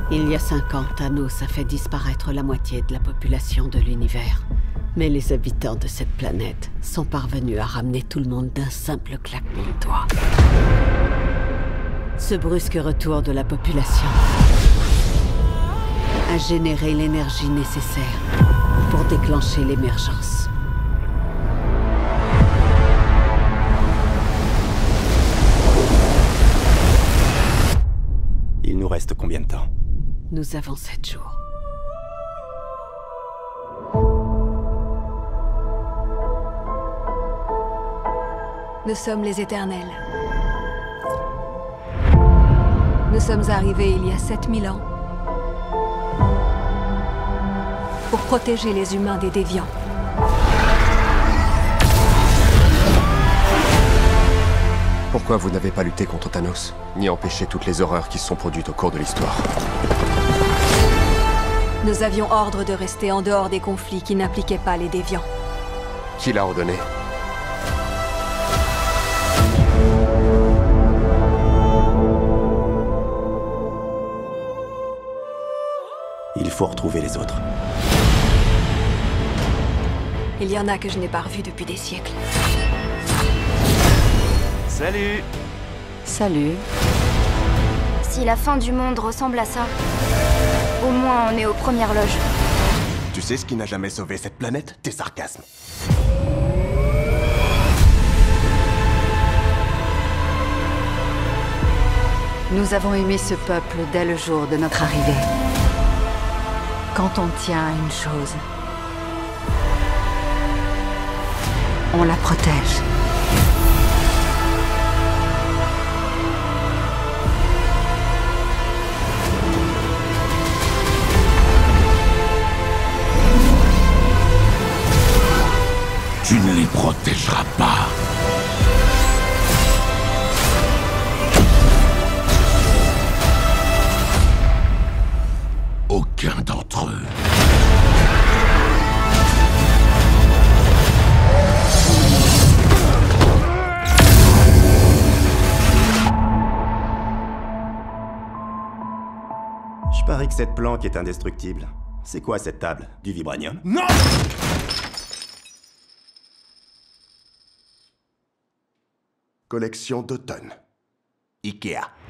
Il y a 5 ans, Thanos a fait disparaître la moitié de la population de l'univers. Mais les habitants de cette planète sont parvenus à ramener tout le monde d'un simple claquement de doigts. Ce brusque retour de la population a généré l'énergie nécessaire pour déclencher l'émergence. Il nous reste combien de temps? Nous avons 7 jours. Nous sommes les Éternels. Nous sommes arrivés il y a 7000 ans pour protéger les humains des déviants. Pourquoi vous n'avez pas lutté contre Thanos, ni empêché toutes les horreurs qui se sont produites au cours de l'histoire? Nous avions ordre de rester en dehors des conflits qui n'impliquaient pas les déviants. Qui l'a ordonné? Il faut retrouver les autres. Il y en a que je n'ai pas revus depuis des siècles. Salut! Salut. Si la fin du monde ressemble à ça, au moins on est aux premières loges. Tu sais ce qui n'a jamais sauvé cette planète? Tes sarcasmes. Nous avons aimé ce peuple dès le jour de notre arrivée. Quand on tient à une chose, on la protège. Tu ne les protégeras pas. Aucun d'entre eux. Je parie que cette planque est indestructible. C'est quoi cette table? Du vibranium? Non! Collection d'automne. Ikea.